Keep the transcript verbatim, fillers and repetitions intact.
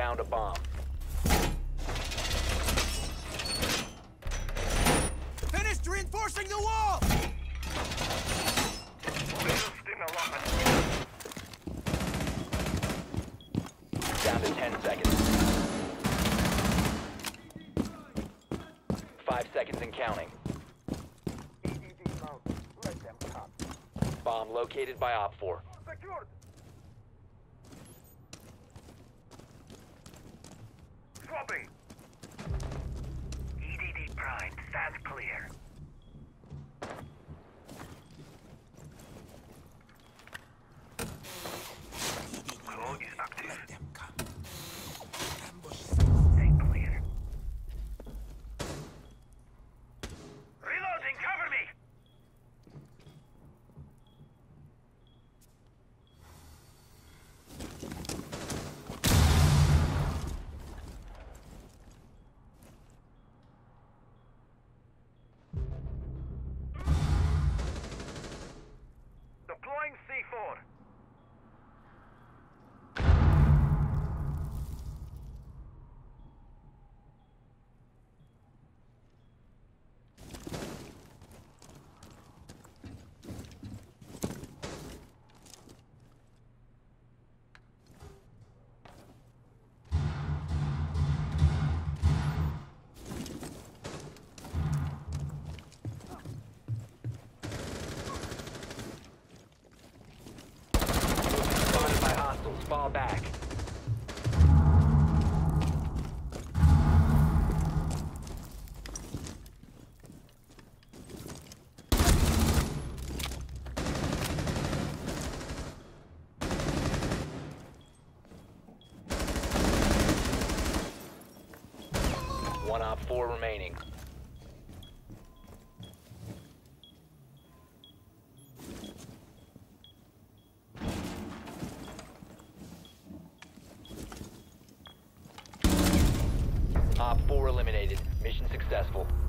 found a bomb. Finished reinforcing the wall! Down to ten seconds. Five seconds and counting. Bomb located by Op four. Secured. Swapping. E D D primed. Stands clear. Claw is active. Let them come. Ambush. Stay clear. Reloading. Cover me. Deploying C four. Spotted by hostiles. Fall back. One Op four remaining. Op four eliminated. Mission successful.